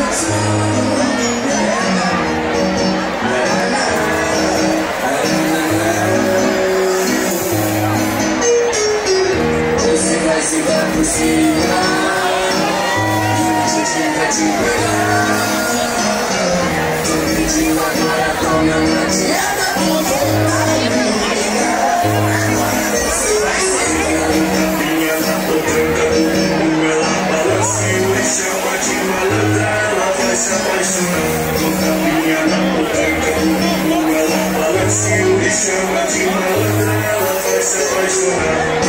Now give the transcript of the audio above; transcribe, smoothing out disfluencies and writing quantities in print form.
Você vai se dar por cima e o Titi vai te pegar. Tô pedindo agora, tome a prateada. Agora você vai ser minha capotranca. Ela balanceia e chama de malandra. Ela vai se apaixonar. Minha capotranca. Ela balanceia e chama de malandra. Ela vai se apaixonar.